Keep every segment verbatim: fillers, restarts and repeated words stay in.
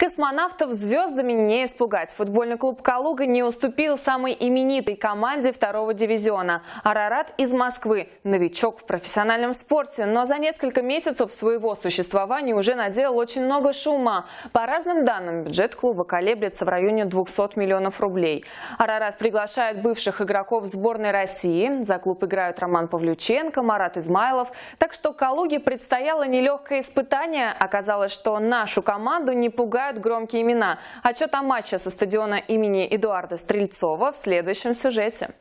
Космонавтов звездами не испугать. Футбольный клуб «Калуга» не уступил самой именитой команде второго дивизиона. Арарат из Москвы – новичок в профессиональном спорте, но за несколько месяцев своего существования уже наделал очень много шума. По разным данным, бюджет клуба колеблется в районе двухсот миллионов рублей. Арарат приглашает бывших игроков сборной России. За клуб играют Роман Павлюченко, Марат Измайлов. Так что «Калуге» предстояло нелегкое испытание. Оказалось, что нашу команду не пугают громкие имена. Отчет о матче со стадиона имени Эдуарда Стрельцова в следующем сюжете.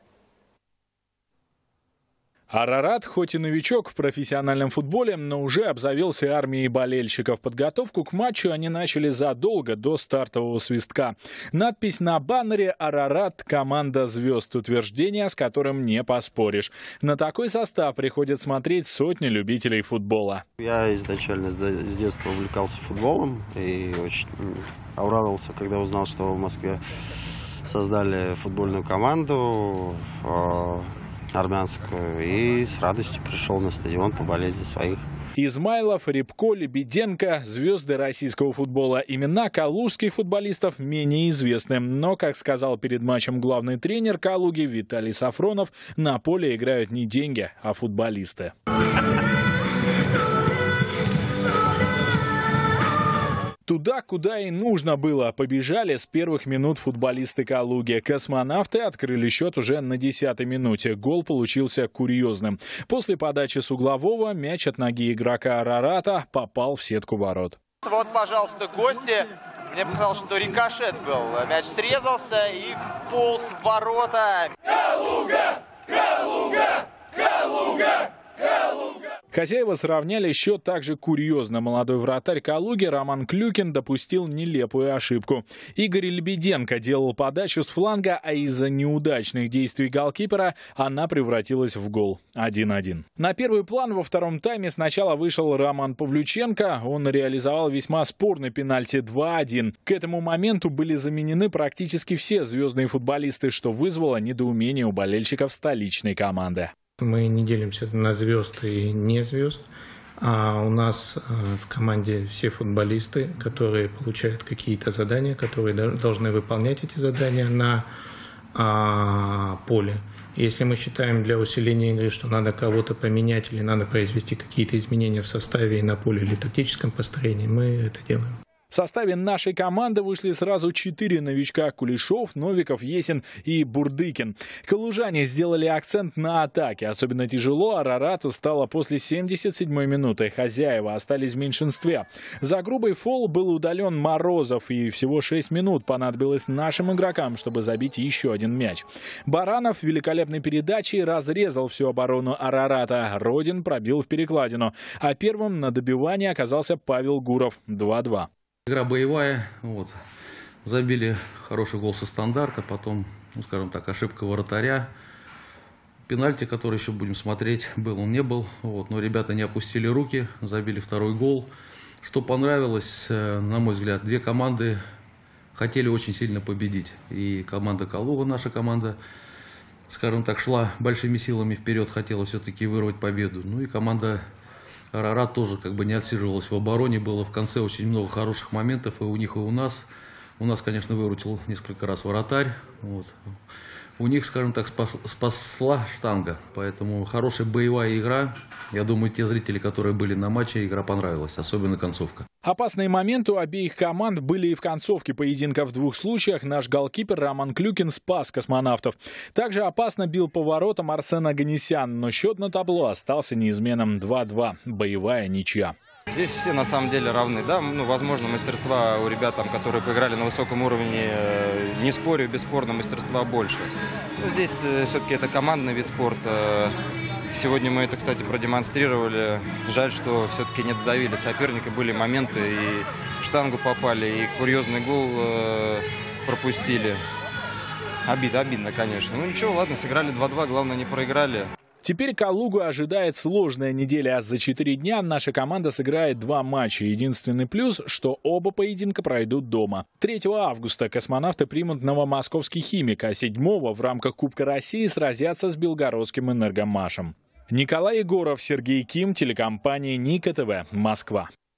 Арарат, хоть и новичок в профессиональном футболе, но уже обзавелся армией болельщиков. Подготовку к матчу они начали задолго до стартового свистка. Надпись на баннере «Арарат. Команда звезд». Утверждение, с которым не поспоришь. На такой состав приходят смотреть сотни любителей футбола. Я изначально с детства увлекался футболом и очень обрадовался, когда узнал, что в Москве создали футбольную команду армянскую, и с радостью пришел на стадион поболеть за своих. Измайлов, Рябко, Лебеденко – звезды российского футбола. Имена калужских футболистов менее известны. Но, как сказал перед матчем главный тренер «Калуги» Виталий Сафронов, на поле играют не деньги, а футболисты. Туда, куда и нужно было, побежали с первых минут футболисты «Калуги». Космонавты открыли счет уже на десятой минуте. Гол получился курьезным. После подачи с углового мяч от ноги игрока Арарата попал в сетку ворот. Вот, пожалуйста, гости. Мне показалось, что рикошет был. Мяч срезался и вполз в ворота. Калуга! Калуга! Калуга! Калуга! Хозяева сравняли счет также курьезно. Молодой вратарь «Калуги» Роман Клюкин допустил нелепую ошибку. Игорь Лебеденко делал подачу с фланга, а из-за неудачных действий голкипера она превратилась в гол. один один. На первый план во втором тайме сначала вышел Роман Павлюченко. Он реализовал весьма спорный пенальти два один. К этому моменту были заменены практически все звездные футболисты, что вызвало недоумение у болельщиков столичной команды. Мы не делимся на звезд и не звезд. А у нас в команде все футболисты, которые получают какие-то задания, которые должны выполнять эти задания на а, поле. Если мы считаем для усиления игры, что надо кого-то поменять или надо произвести какие-то изменения в составе и на поле или тактическом построении, мы это делаем. В составе нашей команды вышли сразу четыре новичка: Кулешов, Новиков, Есин и Бурдыкин. Калужане сделали акцент на атаке. Особенно тяжело Арарату стало после семьдесят седьмой минуты. Хозяева остались в меньшинстве. За грубый фол был удален Морозов, и всего шесть минут понадобилось нашим игрокам, чтобы забить еще один мяч. Баранов великолепной передачей разрезал всю оборону Арарата. Родин пробил в перекладину. А первым на добивании оказался Павел Гуров. два два. Игра боевая, вот. Забили хороший гол со стандарта, потом, ну, скажем так, ошибка вратаря. Пенальти, который еще будем смотреть, был он, не был. Вот. Но ребята не опустили руки, забили второй гол. Что понравилось, на мой взгляд, две команды хотели очень сильно победить. И команда «Калуга», наша команда, скажем так, шла большими силами вперед, хотела все-таки вырвать победу. Ну и команда Арарат тоже как бы не отсиживалась в обороне, было в конце очень много хороших моментов и у них, и у нас. У нас, конечно, выручил несколько раз вратарь. Вот. У них, скажем так, спас, спасла штанга. Поэтому хорошая боевая игра. Я думаю, те зрители, которые были на матче, игра понравилась, особенно концовка. Опасные моменты у обеих команд были и в концовке поединка. В двух случаях наш голкипер Роман Клюкин спас космонавтов. Также опасно бил по воротам Арсен Оганесян, но счет на табло остался неизменным два два. Боевая ничья. Здесь все на самом деле равны, да, ну, возможно, мастерства у ребят, там, которые поиграли на высоком уровне, не спорю, бесспорно, мастерства больше. Но здесь все-таки это командный вид спорта. Сегодня мы это, кстати, продемонстрировали. Жаль, что все-таки не додавили соперника, были моменты, и в штангу попали, и курьезный гол пропустили. Обидно, обидно, конечно. Ну ничего, ладно, сыграли два два, главное, не проиграли. Теперь Калугу ожидает сложная неделя, а за четыре дня наша команда сыграет два матча. Единственный плюс, что оба поединка пройдут дома. третьего августа космонавты примут новомосковский «Химик», а седьмого в рамках Кубка России сразятся с белгородским «Энергомашем». Николай Егоров, Сергей Ким, телекомпания Ника ТВ, Москва.